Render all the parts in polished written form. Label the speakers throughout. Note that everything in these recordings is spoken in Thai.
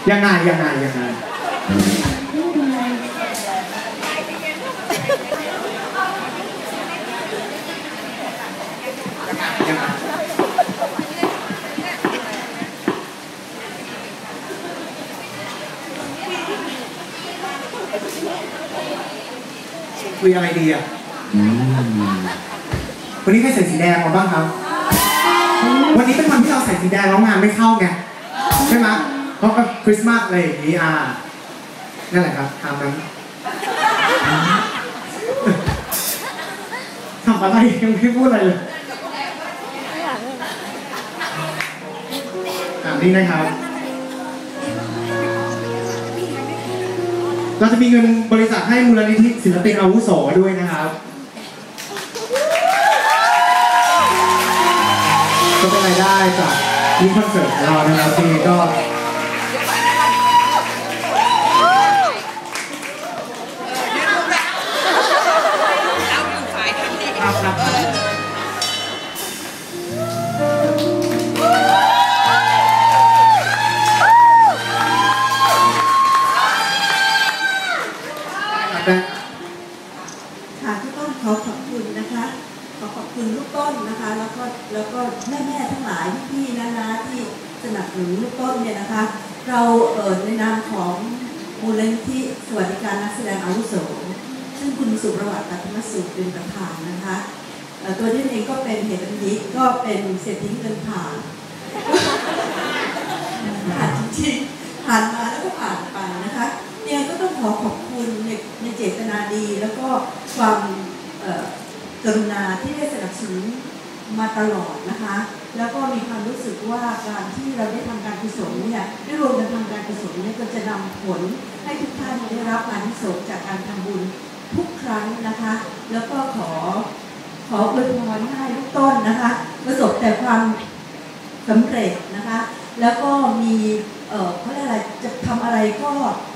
Speaker 1: ยังไงคุยอะไรดีอ่ะวันนี้ใครใส่สีแดงมาบ้างครับวันนี้เป็นวันที่เราใส่สีแดงแล้วงานไม่เข้าไงใช่ไหมเพราะคริสต์มาสอะไรอย่างนี้นั่นแหละครับทำนั้นทำอะไรยังไม่พูดอะไรเลยนี่นะครับเราจะมีเงินบริจาคให้มูลนิธิศิลปินอาวุโสด้วยนะครับก็เป็นรายได้จากนี่คอนเสิร์ตของเรานะครับที่ก็
Speaker 2: ค่ะที่ต้องขอขอบคุณนะคะขอบคุณลูกต้นนะคะแล้วก็แม่ทั้งหลายพี่ๆนะที่สนับสนุนลูกต้นเนี่ยนะคะเราในนามของมูลนิธิสวัสดิการนักแสดงอาวุโสซึ่งคุณสุประวัติตัตมสุขเป็นประธานนะคะตัวนี้เองก็เป็นเหตุผลนี้ก็เป็นเศรษฐีเงินผ่านจริงๆผ่านมาแล้วก็ผ่านไปนะคะเนี่ยก็ต้องขอบคุณในเจตนาดีแล้วก็ความกรุณาที่ได้สนับสนุนมาตลอดนะคะแล้วก็มีความรู้สึกว่าการที่เราได้ทำการกุศลเนี่ยได้รวมกันทำการกุศลเนี่ยก็จะนำผลให้ทุกท่านได้รับอานิสงส์จากการทำบุญทุกครั้งนะคะแล้วก็ขออวยพรให้ทุกต้นนะคะประสบแต่ความสำเร็จนะคะแล้วก็มีเขาเรียกอะไรจะทำอะไรก็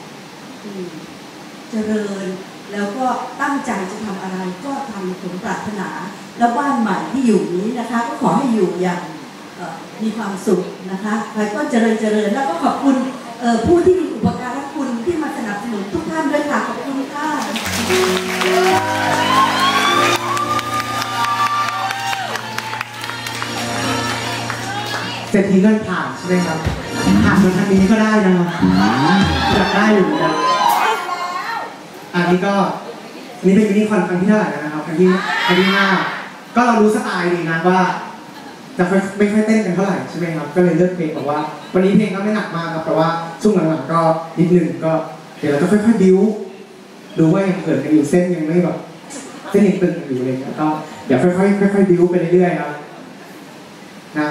Speaker 2: เจริญแล้วก็ตั้งใจจะทำอะไรก็ทำสมปรารถนาแล้วบ้านใหม่ที่อยู่นี้นะคะก็ขอให้อยู่อย่างมีความสุขนะคะแล้วก็เจริญแล้วก็ขอบคุณผู้ที่มีอุปการะคุณที่มาสนับสนุนทุกท่านด้วยค่ะขอบคุณค่ะ
Speaker 1: เศรษฐีเงินผ่านใช่ไหมครับผ่านมาทางนี้ก็ได้นะครับอยากได้อยู่นะอันนี้เป็นมินิคอนครั้งที่เท่าไหร่นะครับครั้งที่5ก็เรารู้สไตล์ดีนะว่าจะไม่ค่อยเต้นกันเท่าไหร่ใช่ไหมครับก็เลยเลือกเพลงบอกว่าวันนี้เพลงก็ไม่หนักมากครับแต่ว่าช่วงหลังๆก็นิดนึงก็เดี๋ยวเราจะค่อยๆบิ้วดูว่ายังเกิดกันอยู่เส้นยังไม่แบบเส้นยังตึงอยู่อะไรเงี้ยก็เดี๋ยวค่อยๆบิ้วไปเรื่อยๆครับนะ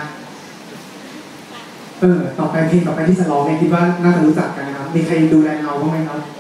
Speaker 1: ต่อไปเพลงต่อไปที่จะร้องเนี่ยคิดว่าน่าจะรู้จักกันนะครับมีใครดูแลเงาบ้างไหมครับ